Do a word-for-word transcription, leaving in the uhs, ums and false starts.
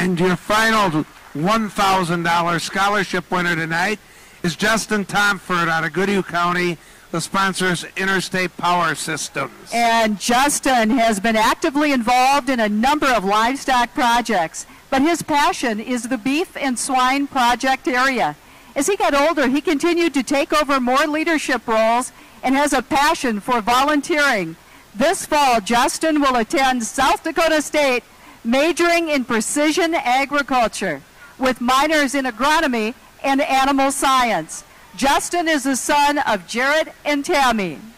And your final one thousand dollar scholarship winner tonight is Justin Tomford out of Goodhue County, the sponsors Interstate Power Systems. And Justin has been actively involved in a number of livestock projects, but his passion is the beef and swine project area. As he got older, he continued to take over more leadership roles and has a passion for volunteering. This fall, Justin will attend South Dakota State, majoring in precision agriculture with minors in agronomy and animal science. Justin is the son of Jared and Tammy.